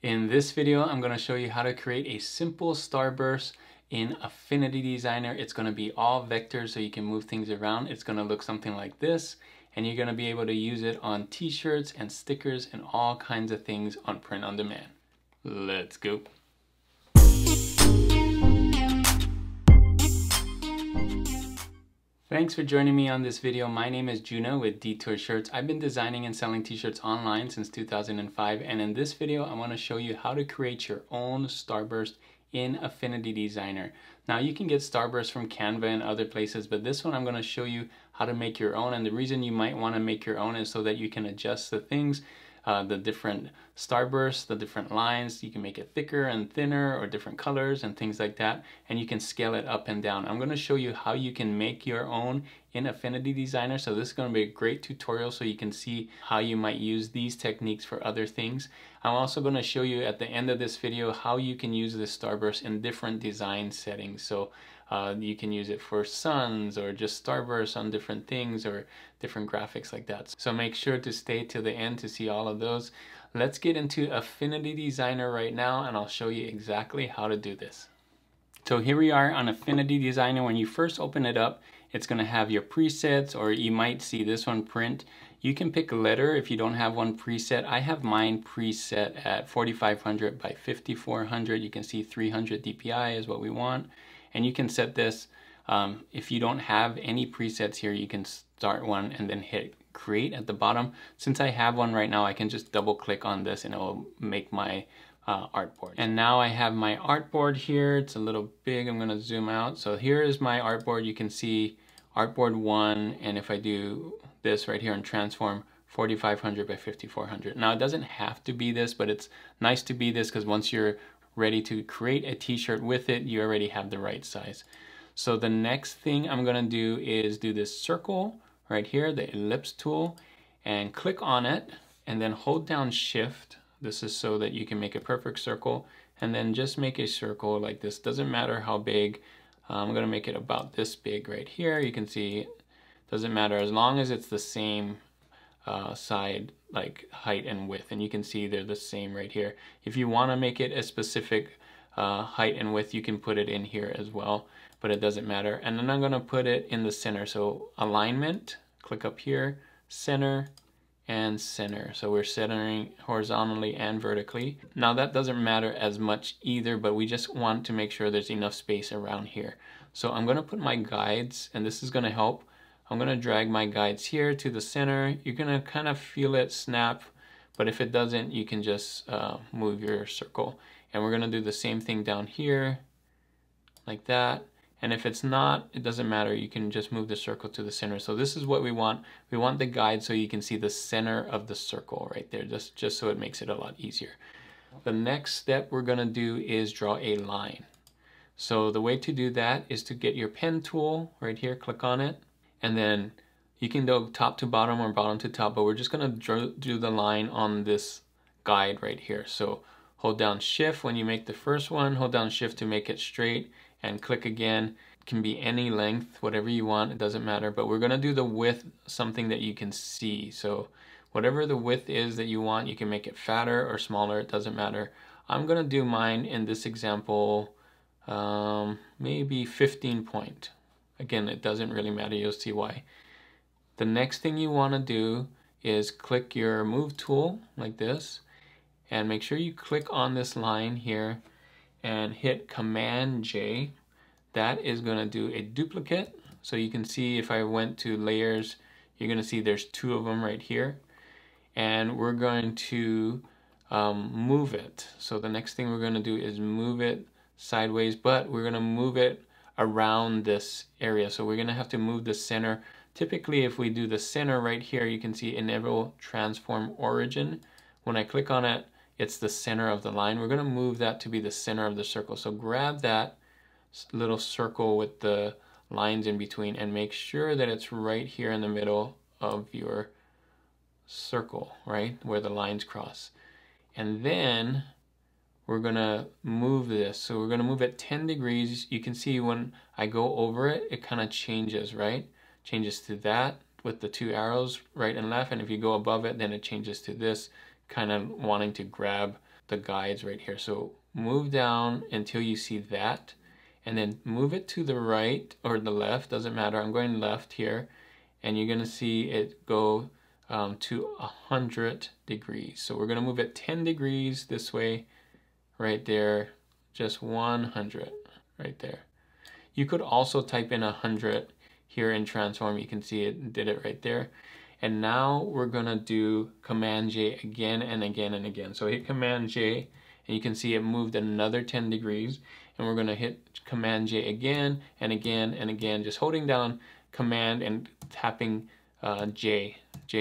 In this video, I'm going to show you how to create a simple starburst in Affinity Designer. It's going to be all vectors so you can move things around. It's going to look something like this, and you're going to be able to use it on t-shirts and stickers and all kinds of things on print on demand. Let's go. Thanks for joining me on this video. My name is Juno with Detour Shirts. I've been designing and selling t-shirts online since 2005, and in this video I want to show you how to create your own starburst in Affinity Designer. Now you can get starburst from Canva and other places, but this one I'm going to show you how to make your own, and the reason you might want to make your own is so that you can adjust the things, the different starbursts, the different lines. You can make it thicker and thinner or different colors and things like that, and you can scale it up and down. I'm going to show you how you can make your own in Affinity Designer, so this is going to be a great tutorial so you can see how you might use these techniques for other things. I'm also going to show you at the end of this video how you can use this starburst in different design settings. So you can use it for suns or just starbursts on different things or different graphics like that. So make sure to stay till the end to see all of those. Let's get into Affinity Designer right now, and I'll show you exactly how to do this. So here we are on Affinity Designer. When you first open it up, it's going to have your presets, or you might see this one print. You can pick a letter if you don't have one preset. I have mine preset at 4500 by 5400. You can see 300 DPI is what we want. And you can set this, if you don't have any presets here, you can start one and then hit create at the bottom. Since I have one right now, I can just double click on this and it will make my artboard. And now I have my artboard here. It's a little big. I'm going to zoom out. So here is my artboard. You can see artboard 1, and if I do this right here and transform, 4500 by 5400. Now it doesn't have to be this, but it's nice to be this because once you're ready to create a t-shirt with it, you already have the right size. So the next thing I'm going to do is do this circle right here, the ellipse tool, and click on it and then hold down shift. This is so that you can make a perfect circle, and then just make a circle like this. Doesn't matter how big. I'm going to make it about this big right here. You can see it doesn't matter as long as it's the same side, like height and width, and you can see they're the same right here. If you want to make it a specific height and width, you can put it in here as well, but it doesn't matter. And then I'm going to put it in the center. So alignment, click up here, center and center. So we're centering horizontally and vertically. Now that doesn't matter as much either, but we just want to make sure there's enough space around here. So I'm going to put my guides, and this is going to help. I'm going to drag my guides here to the center. You're going to kind of feel it snap, but if it doesn't, you can just move your circle. And we're going to do the same thing down here, like that. And if it's not, it doesn't matter. You can just move the circle to the center. So this is what we want. We want the guide so you can see the center of the circle right there, just so it makes it a lot easier. The next step we're going to do is draw a line. So the way to do that is to get your pen tool right here, click on it. And then you can go top to bottom or bottom to top, but we're just going to do the line on this guide right here. So hold down shift when you make the first one, hold down shift to make it straight, and click again. It can be any length, whatever you want, it doesn't matter, but we're going to do the width, something that you can see. So whatever the width is that you want, you can make it fatter or smaller, it doesn't matter. I'm going to do mine in this example, maybe 15 point. Again, it doesn't really matter, you'll see why. The next thing you want to do is click your move tool like this, and make sure you click on this line here and hit Command J. That is going to do a duplicate. So you can see if I went to layers, you're going to see there's 2 of them right here. And we're going to move it. So the next thing we're going to do is move it sideways, but we're going to move it around this area. So we're going to have to move the center. Typically, if we do the center right here, you can see enable transform origin. When I click on it, it's the center of the line. We're going to move that to be the center of the circle. So grab that little circle with the lines in between and make sure that it's right here in the middle of your circle, right where the lines cross. And then we're going to move this. So we're going to move it 10 degrees. You can see when I go over it, it kind of changes, right? Changes to that with the 2 arrows right and left. And if you go above it, then it changes to this, kind of wanting to grab the guides right here. So move down until you see that, and then move it to the right or the left, doesn't matter. I'm going left here, and you're gonna see it go to 100 degrees. So we're gonna move it 10 degrees this way, right there, just 100 right there. You could also type in 100 here in transform. You can see it did it right there. And now we're gonna do Command J again and again and again. So hit Command J, and you can see it moved another 10 degrees. And we're gonna hit Command J again and again and again, just holding down Command and tapping J,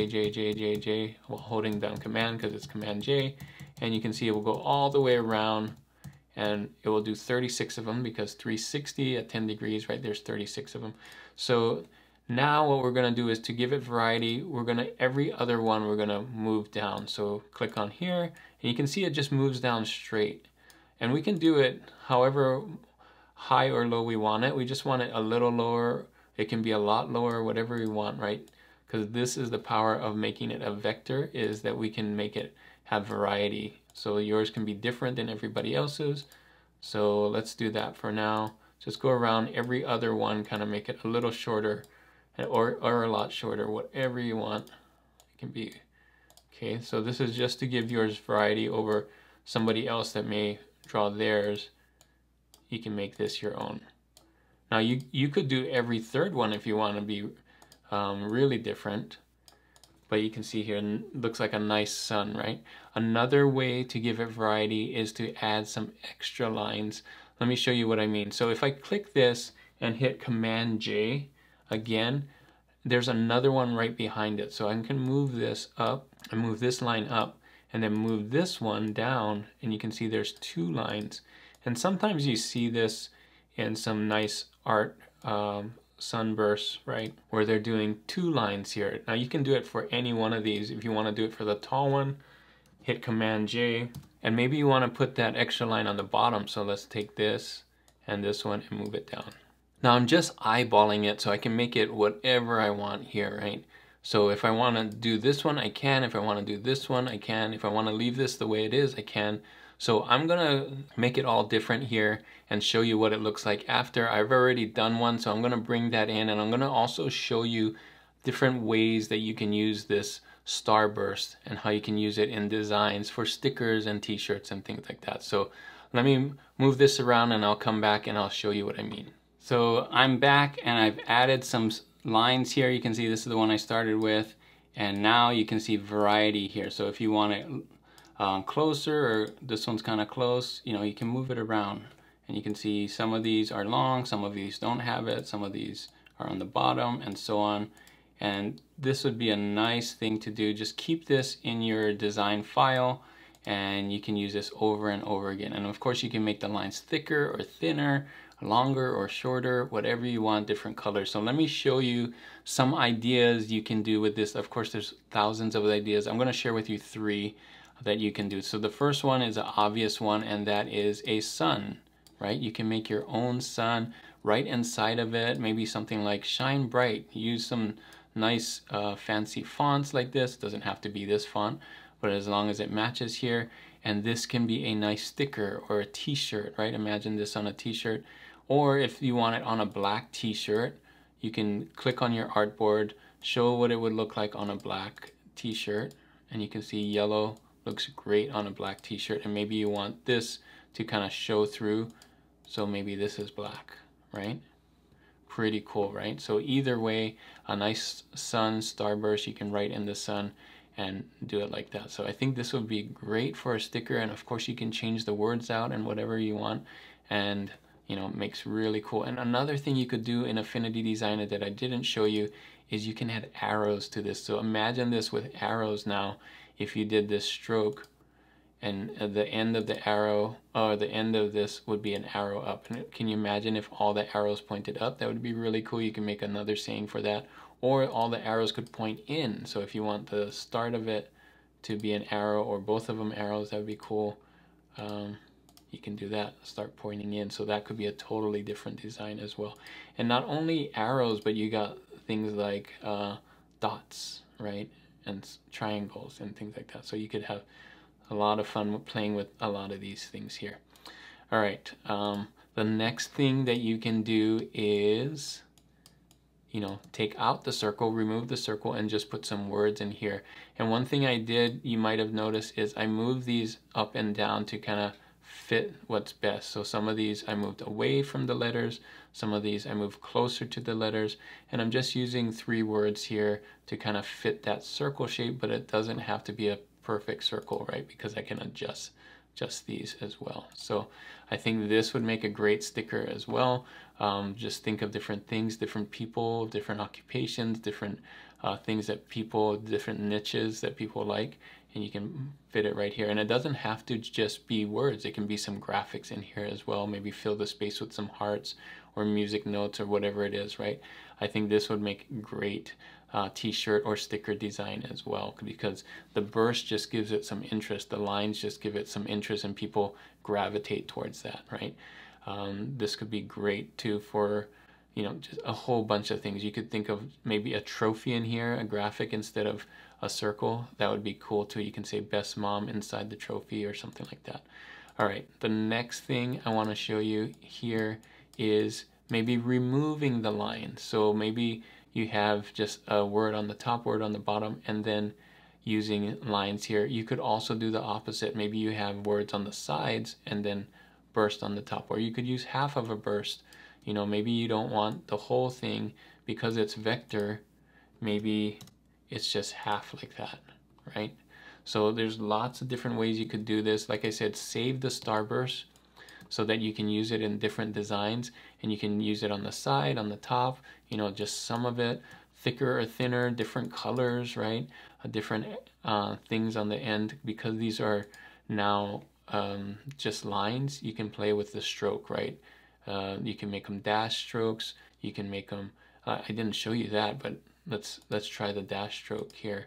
while holding down Command, because it's Command J. And you can see it will go all the way around, and it will do 36 of them, because 360 at 10 degrees, right, there's 36 of them. So now what we're gonna do is, to give it variety, we're gonna, every other one we're gonna move down. So click on here, and you can see it just moves down straight. And we can do it however high or low we want it. We just want it a little lower. It can be a lot lower, whatever we want, right? Because this is the power of making it a vector, is that we can make it have variety. So yours can be different than everybody else's. So let's do that for now. Just go around every other one, kind of make it a little shorter, or a lot shorter, whatever you want. It can be. Okay, so this is just to give yours variety over somebody else that may draw theirs. You can make this your own. Now you could do every third one if you want to be really different. But you can see here, it looks like a nice sun, right? Another way to give it variety is to add some extra lines. Let me show you what I mean. So if I click this and hit Command J again, there's another one right behind it. So I can move this up and move this line up, and then move this one down, and you can see there's two lines. And sometimes you see this in some nice art sunbursts, right, where they're doing two lines here. Now you can do it for any one of these. If you want to do it for the tall one, hit Command J, and maybe you want to put that extra line on the bottom. So let's take this and this one and move it down. Now I'm just eyeballing it, so I can make it whatever I want here, right? So if I want to do this one, I can. If I want to do this one, I can. If I want to leave this the way it is, I can. So I'm gonna make it all different here and show you what it looks like after. I've already done one, so I'm gonna bring that in, and I'm gonna also show you different ways that you can use this Starburst and how you can use it in designs for stickers and t-shirts and things like that. So let me move this around, and I'll come back and I'll show you what I mean. So I'm back, and I've added some lines here. You can see this is the one I started with, and now you can see variety here. So if you want it closer, or this one's kind of close, you know, you can move it around, and you can see some of these are long, some of these don't have it, some of these are on the bottom, and so on. And this would be a nice thing to do. Just keep this in your design file, and you can use this over and over again. And of course you can make the lines thicker or thinner, longer or shorter, whatever you want, different colors. So let me show you some ideas you can do with this. Of course there's thousands of ideas. I'm going to share with you 3 that you can do. So the first one is an obvious one, and that is a sun, right? You can make your own sun right inside of it. Maybe something like shine bright. Use some nice fancy fonts like this. Doesn't have to be this font, but as long as it matches here. And this can be a nice sticker or a t-shirt, right? Imagine this on a t-shirt. Or if you want it on a black t-shirt, you can click on your artboard, show what it would look like on a black t-shirt, and you can see yellow looks great on a black t-shirt. And maybe you want this to kind of show through, so maybe this is black, right? Pretty cool, right? So either way, a nice sun, starburst, you can write in the sun and do it like that. So I think this would be great for a sticker, and of course you can change the words out and whatever you want, and you know, it makes really cool. And another thing you could do in Affinity Designer that I didn't show you is you can add arrows to this. So imagine this with arrows now. If you did this stroke, and at the end of the arrow, or the end of this would be an arrow up. And can you imagine if all the arrows pointed up? That would be really cool. You can make another saying for that. Or all the arrows could point in. So if you want the start of it to be an arrow, or both of them arrows, that would be cool. You can do that, start pointing in. So that could be a totally different design as well. And not only arrows, but you got things like dots, right? And triangles and things like that. So you could have a lot of fun playing with a lot of these things here. All right, the next thing that you can do is, you know, take out the circle, remove the circle, and just put some words in here. And one thing I did, you might have noticed, is I moved these up and down to kind of fit what's best. So some of these I moved away from the letters, some of these I moved closer to the letters, and I'm just using 3 words here to kind of fit that circle shape, but it doesn't have to be a perfect circle, right? Because I can adjust these as well. So I think this would make a great sticker as well. Just think of different things, different people, different occupations, different things that people, different niches that people like, and you can fit it right here. And it doesn't have to just be words. It can be some graphics in here as well. Maybe fill the space with some hearts or music notes or whatever it is, right? I think this would make great t-shirt or sticker design as well, because the burst just gives it some interest. The lines just give it some interest and people gravitate towards that, right? This could be great too for, you know, just a whole bunch of things. You could think of maybe a trophy in here, a graphic instead of a circle. That would be cool too. You can say best mom inside the trophy or something like that. All right, the next thing I want to show you here is maybe removing the line. So maybe you have just a word on the top, word on the bottom, and then using lines here. You could also do the opposite. Maybe you have words on the sides and then burst on the top, or you could use half of a burst. You know, maybe you don't want the whole thing because it's vector. Maybe it's just half like that, right? So there's lots of different ways you could do this. Like I said, save the Starburst so that you can use it in different designs, and you can use it on the side, on the top, you know, just some of it, thicker or thinner, different colors, right? Different things on the end, because these are now just lines. You can play with the stroke, right? You can make them dash strokes. You can make them, I didn't show you that, but let's try the dash stroke here.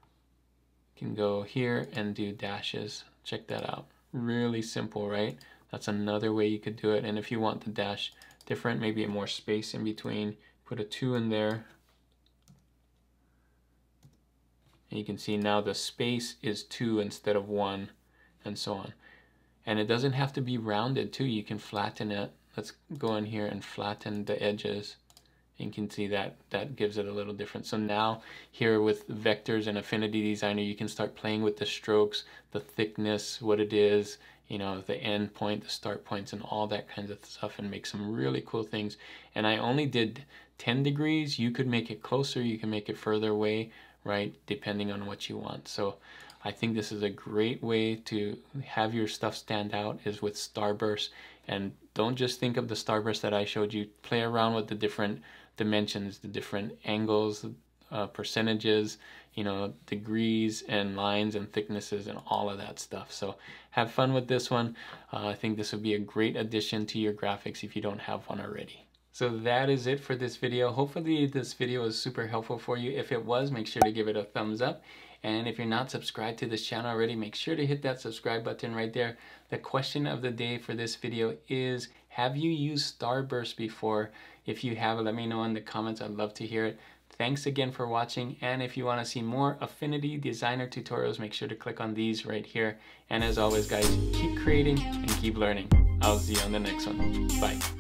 You can go here and do dashes. Check that out. Really simple, right? That's another way you could do it. And if you want the dash different, maybe more space in between, put a 2 in there. And you can see now the space is 2 instead of 1, and so on. And it doesn't have to be rounded too. You can flatten it. Let's go in here and flatten the edges. You can see that gives it a little different. So now here with vectors and Affinity Designer, you can start playing with the strokes, the thickness, what it is, you know, the end point, the start points, and all that kinds of stuff, and make some really cool things. And I only did 10 degrees. You could make it closer, you can make it further away, right, depending on what you want. So I think this is a great way to have your stuff stand out, is with Starburst. And don't just think of the Starburst that I showed you. Play around with the different dimensions, the different angles, percentages, you know, degrees and lines and thicknesses and all of that stuff. So have fun with this one. I think this would be a great addition to your graphics if you don't have one already. So that is it for this video. Hopefully this video was super helpful for you. If it was, make sure to give it a thumbs up. And if you're not subscribed to this channel already, make sure to hit that subscribe button right there. The question of the day for this video is, have you used Starburst before? If you have, let me know in the comments. I'd love to hear it. Thanks again for watching. And if you want to see more Affinity Designer tutorials, make sure to click on these right here. And as always, guys, keep creating and keep learning. I'll see you on the next one. Bye.